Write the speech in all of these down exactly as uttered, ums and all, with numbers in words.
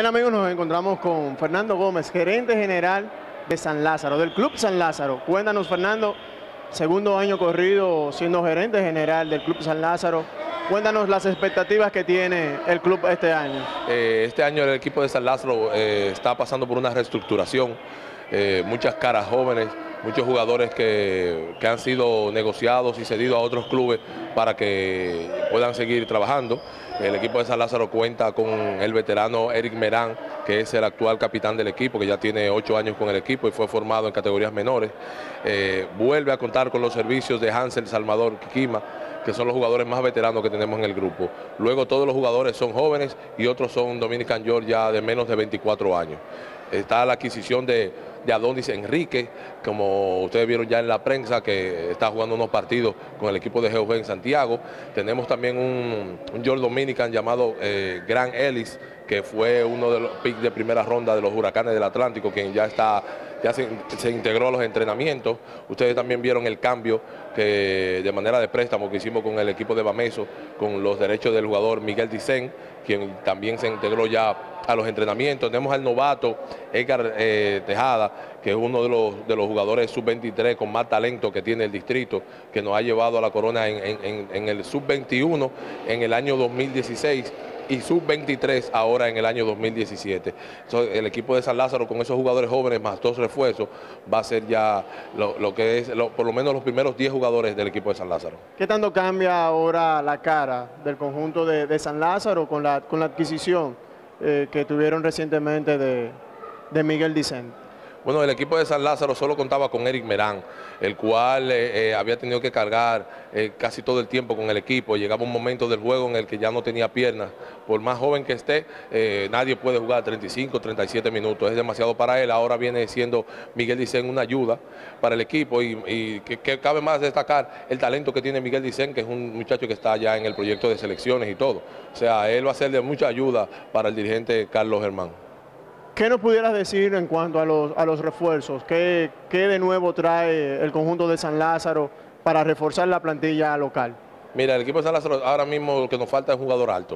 amigos, nos encontramos con Fernando Gómez, gerente general de San Lázaro, del Club San Lázaro. Cuéntanos, Fernando, segundo año corrido siendo gerente general del Club San Lázaro. Cuéntanos las expectativas que tiene el club este año. Eh, este año el equipo de San Lázaro eh, está pasando por una reestructuración, eh, muchas caras jóvenes, muchos jugadores que, que han sido negociados y cedidos a otros clubes para que puedan seguir trabajando. El equipo de San Lázaro cuenta con el veterano Eric Merán, que es el actual capitán del equipo, que ya tiene ocho años con el equipo y fue formado en categorías menores. Eh, vuelve a contar con los servicios de Hansel Salvador Quiquima, que son los jugadores más veteranos que tenemos en el grupo. Luego todos los jugadores son jóvenes y otros son Dominican York ya de menos de veinticuatro años. Está la adquisición de, de Adonis Enrique, como ustedes vieron ya en la prensa, que está jugando unos partidos con el equipo de G O G en Santiago. Tenemos también un, un York Dominican llamado eh, Grant Ellis, que fue uno de los picks de primera ronda de los Huracanes del Atlántico, quien ya está ya se, se integró a los entrenamientos. Ustedes también vieron el cambio que de manera de préstamo que hicimos con el equipo de Bameso, con los derechos del jugador Miguel Dicen, quien también se integró ya a los entrenamientos. Tenemos al novato Edgar eh, Tejada, que es uno de los, de los jugadores sub veintitrés con más talento que tiene el distrito, que nos ha llevado a la corona en, en, en el sub veintiuno en el año dos mil dieciséis y sub veintitrés ahora en el año dos mil diecisiete. Entonces, el equipo de San Lázaro con esos jugadores jóvenes más dos refuerzos va a ser ya lo, lo que es lo, por lo menos los primeros diez jugadores del equipo de San Lázaro. ¿Qué tanto cambia ahora la cara del conjunto de, de San Lázaro con la, con la adquisición eh, que tuvieron recientemente de, de Miguel Dicen? Bueno, el equipo de San Lázaro solo contaba con Eric Merán, el cual eh, eh, había tenido que cargar eh, casi todo el tiempo con el equipo. Llegaba un momento del juego en el que ya no tenía piernas. Por más joven que esté, eh, nadie puede jugar treinta y cinco, treinta y siete minutos. Es demasiado para él. Ahora viene siendo Miguel Dicen una ayuda para el equipo y, y que, que cabe más destacar el talento que tiene Miguel Dicen, que es un muchacho que está ya en el proyecto de selecciones y todo. O sea, él va a ser de mucha ayuda para el dirigente Carlos Germán. ¿Qué nos pudieras decir en cuanto a los, a los refuerzos? ¿Qué, ¿Qué de nuevo trae el conjunto de San Lázaro para reforzar la plantilla local? Mira, el equipo de San Lázaro ahora mismo lo que nos falta es un jugador alto.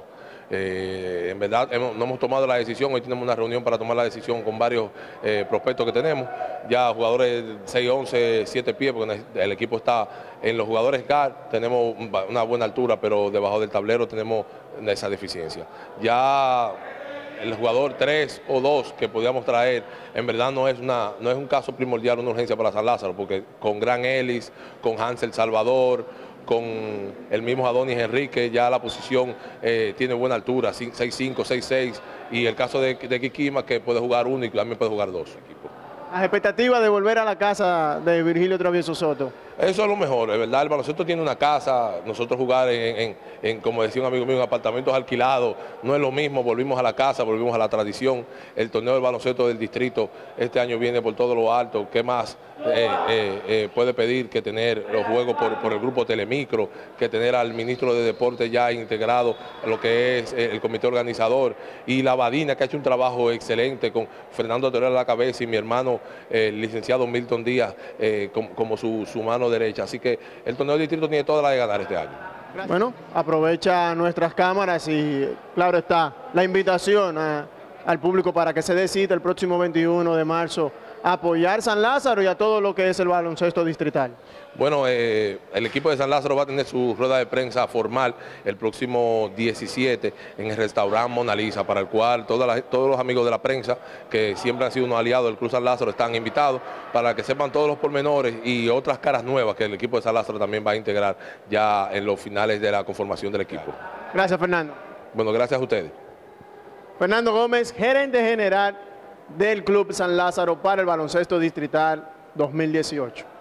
Eh, en verdad hemos, no hemos tomado la decisión, hoy tenemos una reunión para tomar la decisión con varios eh, prospectos que tenemos, ya jugadores seis once, siete pies, porque el equipo está en los jugadores guard, tenemos una buena altura, pero debajo del tablero tenemos esa deficiencia. Ya el jugador tres o dos que podíamos traer, en verdad no es, una, no es un caso primordial, una urgencia para San Lázaro, porque con Grant Ellis, con Hansel Salvador, con el mismo Adonis Enrique, ya la posición eh, tiene buena altura, seis cinco, seis seis, y el caso de, de Quiquima, que puede jugar uno y también puede jugar dos equipos. Las expectativas de volver a la casa de Virgilio Travieso Soto. Eso es lo mejor, es verdad, el baloncesto tiene una casa, nosotros jugar en, en, en, como decía un amigo mío, en apartamentos alquilados, no es lo mismo, volvimos a la casa, volvimos a la tradición. El torneo del baloncesto del distrito este año viene por todo lo alto. ¿Qué más eh, eh, eh, puede pedir que tener los juegos por, por el grupo Telemicro, que tener al ministro de Deportes ya integrado a lo que es el comité organizador, y la Badina, que ha hecho un trabajo excelente con Fernando Torres a la cabeza y mi hermano eh, el licenciado Milton Díaz eh, como, como su, su mano derecha, así que el torneo del distrito tiene toda la de ganar este año. Gracias. Bueno, aprovecha nuestras cámaras y claro está la invitación a, al público para que se dé cita el próximo veintiuno de marzo a apoyar San Lázaro y a todo lo que es el baloncesto distrital. Bueno, eh, el equipo de San Lázaro va a tener su rueda de prensa formal el próximo diecisiete en el restaurante Mona Lisa, para el cual toda la, todos los amigos de la prensa que siempre han sido unos aliados del Club San Lázaro están invitados para que sepan todos los pormenores y otras caras nuevas que el equipo de San Lázaro también va a integrar ya en los finales de la conformación del equipo. Gracias, Fernando. Bueno, gracias a ustedes. Fernando Gómez, gerente general del Club San Lázaro para el baloncesto distrital dos mil dieciocho.